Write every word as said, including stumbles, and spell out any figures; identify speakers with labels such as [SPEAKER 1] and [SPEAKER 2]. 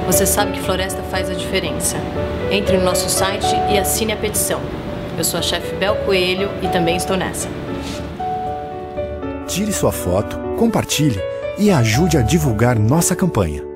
[SPEAKER 1] Você sabe que floresta faz a diferença. Entre no nosso site e assine a petição. Eu sou a chefe Bel Coelho e também estou nessa.
[SPEAKER 2] Tire sua foto, compartilhe e ajude a divulgar nossa campanha.